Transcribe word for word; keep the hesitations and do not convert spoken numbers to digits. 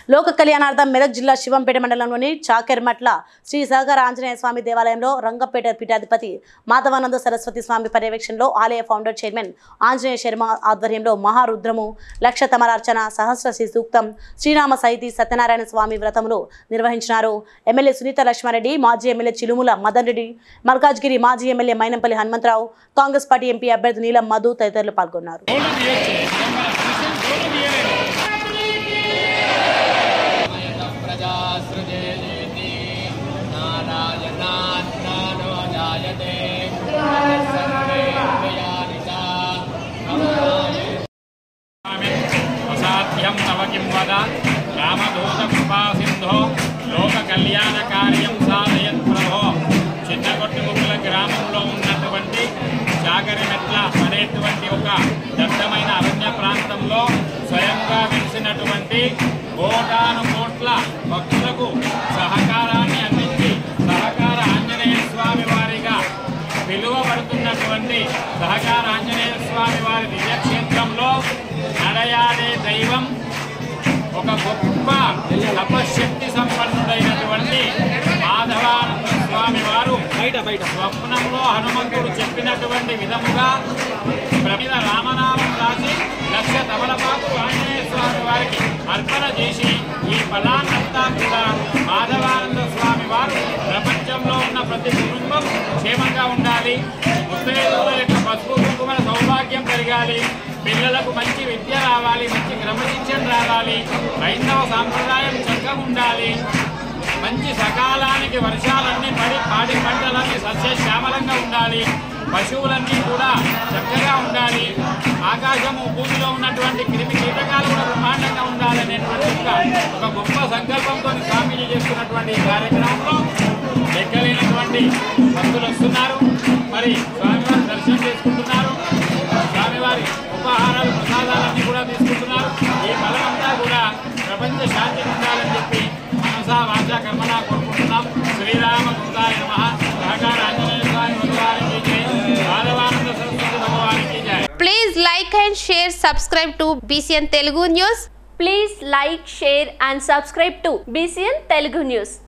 లోక కళ్యాణార్థం మెదక్ జిల్లా శివంపేట మండలంలోని చాకెర్మట్ల శ్రీ సహకార ఆంజనేయ స్వామి దేవాలయంలో రంగపేట పీఠాధిపతి మాధవానంద సరస్వతి స్వామి పర్యవేక్షణలో ఆలయ ఫౌండర్ చైర్మన్ ఆంజనేయ శర్మ ఆధ్వర్యంలో మహారుద్రము లక్ష తమరార్చన సహస్ర శ్రీ సూక్తం శ్రీనామ సహితి సత్యనారాయణ స్వామి వ్రతములు నిర్వహించినారు. ఎమ్మెల్యే సునీత లక్ష్మారెడ్డి, మాజీ ఎమ్మెల్యే చిలుముల మదన్ రెడ్డి, మల్కాజ్గిరి మాజీ MLA Mynampally Hanumantha Rao, Congress party MP అభ్యర్థి నీలం మధు తదితరులు పాల్గొన్నారు. రామదూతకృపాసింధో లోక కళ్యాణ కార్యం సాధయత్ ప్రభో. చిన్నగొట్టుముక్కల గ్రామంలో ఉన్నటువంటి చాకరిమెట్ల అనేటువంటి ఒక దట్టమైన అరణ్య ప్రాంతంలో స్వయంగా వెలిసినటువంటి కోటాను కోట్ల భక్తులకు సహకారాన్ని అందించి సహకార ఆంజనేయ స్వామి వారిగా పిలువబడుతున్నటువంటి సహకార ఆంజనేయ స్వామి వారి దివ్యక్షేత్రంలో నడయాడే దైవం ఒక గొప్ప తపశక్తి సంపన్నుడైనటువంటి మాధవానంద స్వామి వారు స్వప్నంలో హనుమంతుడు చెప్పినటువంటి విధముగా ప్రమిద రామనామం రాసి లక్ష తమలపాకు ఆంజనేయ స్వామి వారికి అర్పణ చేసి ఈ ఫలాన్నంతా కూడా మాధవానంద స్వామి వారు ప్రపంచంలో ఉన్న ప్రతి కుటుంబం క్షేమంగా ఉండాలి, ముత్తైదువుల యొక్క పసుపు కుంకుమల సౌభాగ్యం పెరగాలి, పిల్లలకు మంచి విద్య రావాలి, మంచి క్రమశిక్షణ రావాలి, హైందవ సాంప్రదాయం చక్కగా ఉండాలి, మంచి సకాలానికి వర్షాలన్నీ పడి పాడి పంటలన్నీ సస్యశ్యామలంగా ఉండాలి, పశువులన్నీ కూడా చక్కగా ఉండాలి, ఆకాశము భూమిలో ఉన్నటువంటి క్రిమి కీటకాలు కూడా బ్రహ్మాండంగా ఉండాలి అనేటువంటి ఒక గొప్ప సంకల్పంతో స్వామీజీ చేస్తున్నటువంటి ఈ కార్యక్రమంలో లెక్కలేనటువంటి భక్తులు వస్తున్నారు. మరి స్వామివారి దర్శనం చేసుకుంటున్నారు, స్వామివారి ఉపహారాలు ప్రసాదాలన్నీ కూడా తీసుకుంటున్నారు. ఈ ఫలమంతా కూడా ప్రపంచ శాంతి ఉండాలని చెప్పి మనసా వాచా కర్మలా కోరుకుంటున్నాం. శ్రీరామకృతాయ నమః. సహకార ఆంజనేయ స్వామి భగవానికి జై. మాధవానంద సరస్వతి భగవానికి జై. Please like and share, subscribe to B C N Telugu News. Please like, share and subscribe to B C N Telugu News.